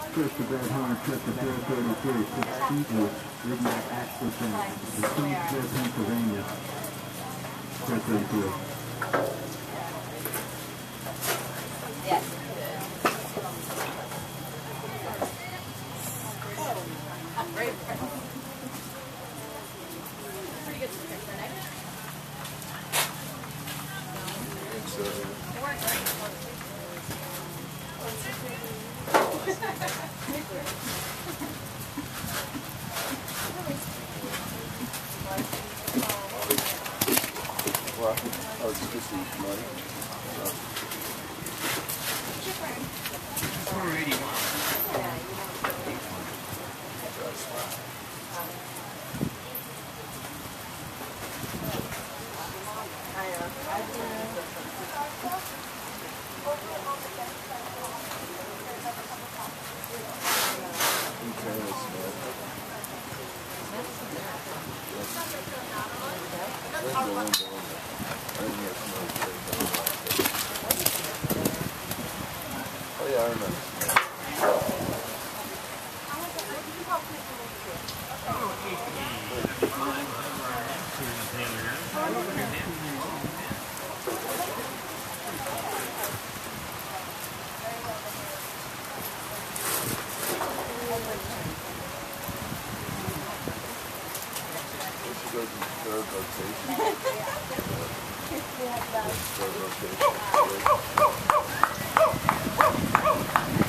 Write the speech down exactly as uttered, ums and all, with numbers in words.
Christopher Hahn, Christopher thirty-three, six Eastwood, Rignac Axelson, the Kingsville, Pennsylvania, Chris thirty-three. Yes. Pretty good description, eh? It's, uh, well, I was just eating money. four eighty-one. Oh yeah, I remember. She goes in third rotation. Third rotation.